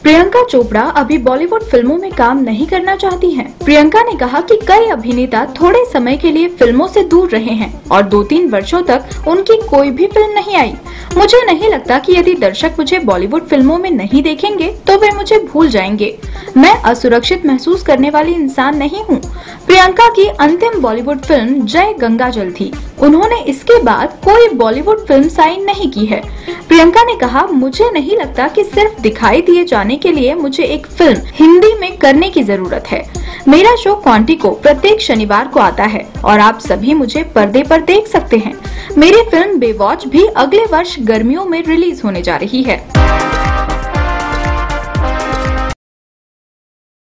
प्रियंका चोपड़ा अभी बॉलीवुड फिल्मों में काम नहीं करना चाहती हैं। प्रियंका ने कहा कि कई अभिनेता थोड़े समय के लिए फिल्मों से दूर रहे हैं और 2-3 वर्षों तक उनकी कोई भी फिल्म नहीं आई। मुझे नहीं लगता कि यदि दर्शक मुझे बॉलीवुड फिल्मों में नहीं देखेंगे तो वे मुझे भूल जाएंगे। मैं असुरक्षित महसूस करने वाली इंसान नहीं हूँ। प्रियंका की अंतिम बॉलीवुड फिल्म जय गंगाजल थी। उन्होंने इसके बाद कोई बॉलीवुड फिल्म साइन नहीं की है। प्रियंका ने कहा, मुझे नहीं लगता कि सिर्फ दिखाई दिए जाने के लिए मुझे एक फिल्म हिंदी में करने की जरूरत है। मेरा शो क्वांटिको प्रत्येक शनिवार को आता है और आप सभी मुझे पर्दे पर देख सकते हैं। मेरी फिल्म बेवॉच भी अगले वर्ष गर्मियों में रिलीज होने जा रही है।